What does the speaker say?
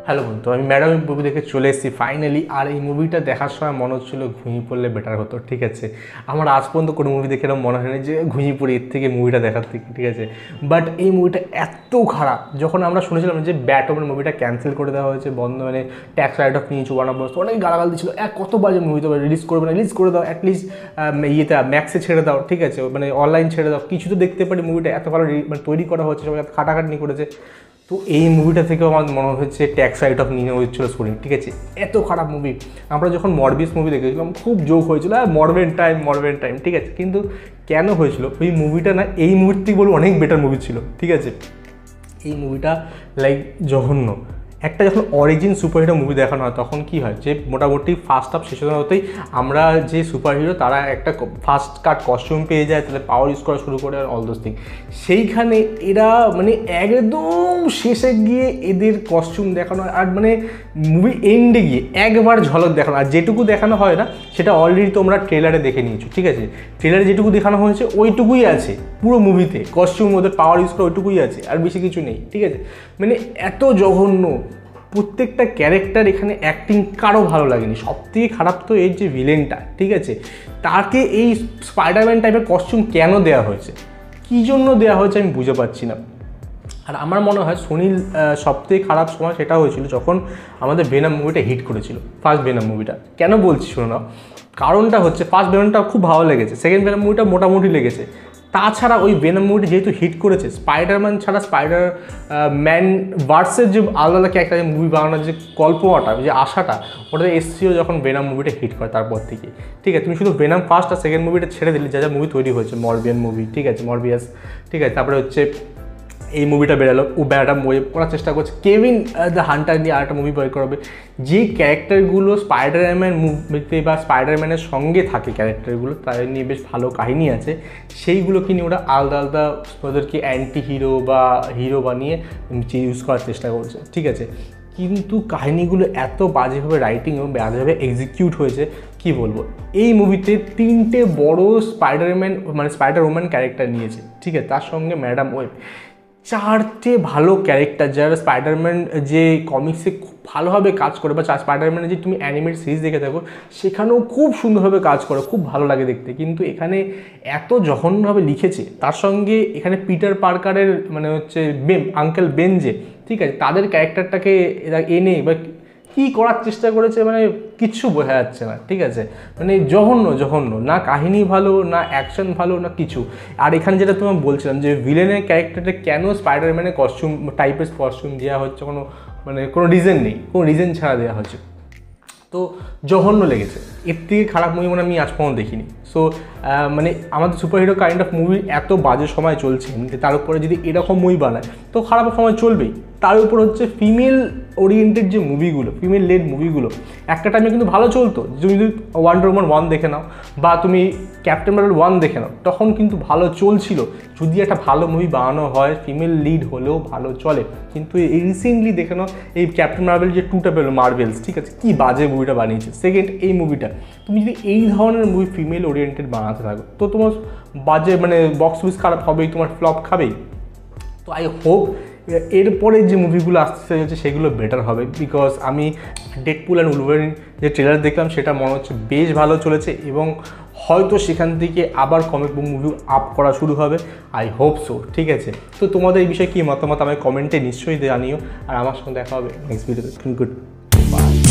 Hello বন্ধু, আমি madam movie দেখে চলে এসেছি ফাইনালি। আর এই মুভিটা দেখার সময় মনে হচ্ছিল ঘুমিয়ে পড়লে বেটার হতো। ঠিক আছে, আমার আজ পর্যন্ত কোনো মুভি দেখে এরকম মনে হয়নি যে ঘুমিয়ে পড়ি এর থেকে মুভিটা দেখার থেকে। ঠিক আছে, বাট এই মুভিটা এত খারাপ। যখন আমরা শুনেছিলাম যে ব্যাটম্যান মুভিটা ক্যান্সেল করে দেওয়া হয়েছে, বন্ধ মানে ট্যাক্স রাইট অফ নিয়েছে, ওয়ার্নার ব্রস অনেক গালাগাল দিচ্ছিল, কত বাজে মুভি তো রিলিজ করবে না, রিলিজ করে দাও অ্যাটলিস্ট ইয়েতে ম্যাক্সে ছেড়ে দাও। ঠিক আছে, মানে অনলাইন ছেড়ে দাও, কিছু তো দেখতে পারি। মুভিটা এত ভালো মানে তৈরি করা হচ্ছে, সবাই খাটাখাটনি করেছে। তো এই মুভিটা থেকেও আমার মনে হচ্ছে ট্যাক্স রাইট অফ নিয়ে হচ্ছিল সোনি। ঠিক আছে, এত খারাপ মুভি। আমরা যখন মরবিয়াস মুভি দেখেছিলাম খুব জোক হয়েছিল, মরবেন টাইম। ঠিক আছে, কিন্তু কেন হয়েছিল ওই মুভিটা না এই মুভির থেকে বলবো অনেক বেটার মুভি ছিল। ঠিক আছে, এই মুভিটা লাইক জঘন্য। একটা যখন অরিজিন সুপারহিরো মুভি দেখানো হয় তখন কি হয় যে মোটামুটি ফার্স্ট হাফ শেষ হতেই আমরা যে সুপারহিরো তারা একটা ফার্স্ট কাট কস্টিউম পেয়ে যায়, তাহলে পাওয়ার ইউজ করা শুরু করে আর অল দোজ থিং। সেইখানে এরা মানে একদম শেষে গিয়ে এদের কস্টিউম দেখানো হয়, আর মানে মুভি এন্ডে গিয়ে একবার ঝলক দেখানো, আর যেটুকু দেখানো হয় না সেটা অলরেডি তোমরা ট্রেলারে দেখে নিয়েছো। ঠিক আছে, ট্রেলারে যেটুকু দেখানো হয়েছে ওইটুকুই আছে পুরো মুভিতে, কস্টিউম ওদের পাওয়ার ইউজ করা ওইটুকুই আছে, আর বেশি কিছু নেই। ঠিক আছে, মানে এত জঘন্য। প্রত্যেকটা ক্যারেক্টার এখানে অ্যাক্টিং কারো ভালো লাগেনি। সবথেকে খারাপ তো এর যে ভিলেনটা, ঠিক আছে, তাকে এই স্পাইডারম্যান টাইপের কস্টিউম কেন দেওয়া হয়েছে, কী জন্য দেওয়া হয়েছে আমি বুঝে পাচ্ছি না। আর আমার মনে হয় সোনির সবথেকে খারাপ সময় সেটা হয়েছিল যখন আমাদের ভেনাম মুভিটা হিট করেছিল, ফার্স্ট ভেনাম মুভিটা। কেন বলছি শোনো না, কারণটা হচ্ছে ফার্স্ট ভেনামটা খুব ভালো লেগেছে, সেকেন্ড ভেনাম মুভিটা মোটামুটি লেগেছে। তাছাড়া ওই ভেনাম মুভিটা যেহেতু হিট করেছে, স্পাইডারম্যান ছাড়া স্পাইডার ম্যান ভার্সের যে আলাদা আলাদা একটা মুভি বানানোর যে কল্পনাটা, যে আশাটা, ওটা এসছিল যখন ভেনাম মুভিটা হিট করে তারপর থেকে। ঠিক আছে, তুমি শুধু ভেনাম ফার্স্ট আর সেকেন্ড মুভিটা ছেড়ে দিলে যা যা মুভি তৈরি হয়েছে, মরবিয়ান মুভি, ঠিক আছে, মরবিয়াস, ঠিক আছে, তারপরে হচ্ছে এই মুভিটা বেরোলো, ও ব্যাটাম বই করার চেষ্টা করছে, কেভিন দ্য হান্টার নিয়ে আরেকটা মুভি বের করবে। যে ক্যারেক্টারগুলো স্পাইডারম্যান মুভিতে বা স্পাইডারম্যানের সঙ্গে থাকে ক্যারেক্টারগুলো, তাদের নিয়ে বেশ ভালো কাহিনী আছে, সেইগুলোকে নিয়ে ওরা আলাদা আলাদা ওদেরকে অ্যান্টি হিরো বা হিরো বানিয়ে ইউজ করার চেষ্টা করছে। ঠিক আছে, কিন্তু কাহিনিগুলো এত বাজেভাবে রাইটিং এবং বাজেভাবে এক্সিকিউট হয়েছে, কি বলবো। এই মুভিতে 3টে বড় স্পাইডারম্যান মানে স্পাইডার ওম্যান ক্যারেক্টার নিয়েছে। ঠিক আছে, তার সঙ্গে ম্যাডাম ওয়েব, 4টে ভালো ক্যারেক্টার যারা স্পাইডারম্যান যে কমিক্সে খুব ভালোভাবে কাজ করে, বা স্পাইডারম্যানের যে তুমি অ্যানিমেটেড সিরিজ দেখে থাকো সেখানেও খুব সুন্দরভাবে কাজ করে, খুব ভালো লাগে দেখতে। কিন্তু এখানে এত জঘন্যভাবে লিখেছে, তার সঙ্গে এখানে পিটার পার্কারের মানে হচ্ছে আঙ্কেল বেন যে, ঠিক আছে, তাদের ক্যারেক্টারটাকে এরা এনে বা কী করার চেষ্টা করেছে মানে কিচ্ছু বোঝা যাচ্ছে না। ঠিক আছে, মানে জঘন্য, না কাহিনী ভালো, না অ্যাকশন ভালো, না কিছু। আর এখানে যেটা তোমার বলছিলাম যে ভিলেনের ক্যারেক্টারটা কেন স্পাইডারম্যানের কস্টিউম টাইপের কস্টিউম দেওয়া হচ্ছে, কোনো রিজন নেই, কোনো রিজন ছাড়া দেওয়া হচ্ছে, তো জঘন্য লেগেছে। এর থেকে খারাপ মুভি মানে আমি আজ পর্যন্ত দেখিনি। সো মানে আমাদের সুপারহিরো কাইন্ড অফ মুভি এত বাজে সময় চলছে, তার উপরে যদি এরকম মুভি বানায় তো খারাপ সময় চলবেই। তার উপর হচ্ছে ফিমেল ওরিয়েন্টেড যে মুভিগুলো, ফিমেল লেড মুভিগুলো একটা টাইমে কিন্তু ভালো চলতো। তুমি যদি ওয়ান্ডার ওম্যান 1 দেখে নাও বা তুমি ক্যাপ্টেন মার্ভেল 1 দেখে নাও, তখন কিন্তু ভালো চলছিল। যদি একটা ভালো মুভি বানানো হয় ফিমেল লিড হলেও ভালো চলে। কিন্তু এই রিসেন্টলি দেখে নাও এই ক্যাপ্টেন মার্ভেল যে 2টা পেলো মার্ভেলস, ঠিক আছে, কী বাজে মুভিটা বানিয়েছে। সেকেন্ড, এই মুভিটা তুমি যদি এই ধরনের মুভি ফিমেল ওরিয়েন্টেড বানাতে থাকো তো তোমার বাজে মানে বক্স অফিস খারাপ হবেই, তোমার ফ্লপ খাবেই। তো আই হোপ এরপরে যে মুভিগুলো আসতে যাচ্ছে সেগুলো বেটার হবে, বিকজ আমি ডেডপুল অ্যান্ড উলভারিন যে ট্রেলার দেখলাম সেটা মনে হচ্ছে বেশ ভালো চলেছে, এবং হয়তো সেখান থেকে আবার কমিক বুক মুভি আপ করা শুরু হবে। I hope so. ঠিক আছে, তো তোমাদের এই বিষয়ে কী মতামত আমায় কমেন্টে নিশ্চয়ই জানিও, আর আমার সঙ্গে দেখা হবে নেক্সট ভিডিওতে। Good bye.